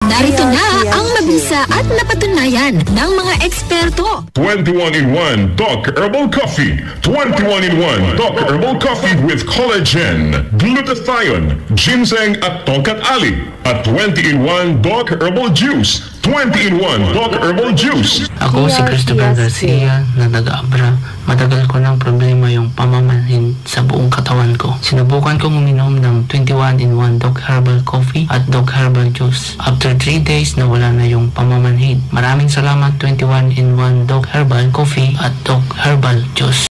Narito na ang mabisa at napatunayan ng mga eksperto. 21-in-1 Dok Herbal Coffee. 21-in-1 Dok Herbal Coffee with collagen, glutathione, ginseng at tongkat ali. At 20-in-1 Dok Herbal Juice. 20-in-1 Dok Herbal Juice. Ako si Christopher Garcia na taga-Abra. Matagal ko ng problema yung pamamanhin sa buong katawan ko. Sinubukan kong uminom ng 21-in-1 Dok Herbal Coffee at Dok Herbal Juice. After 3 days, nawala na yung pamamanhin. Maraming salamat 21-in-1 Dok Herbal Coffee at Dok Herbal Juice.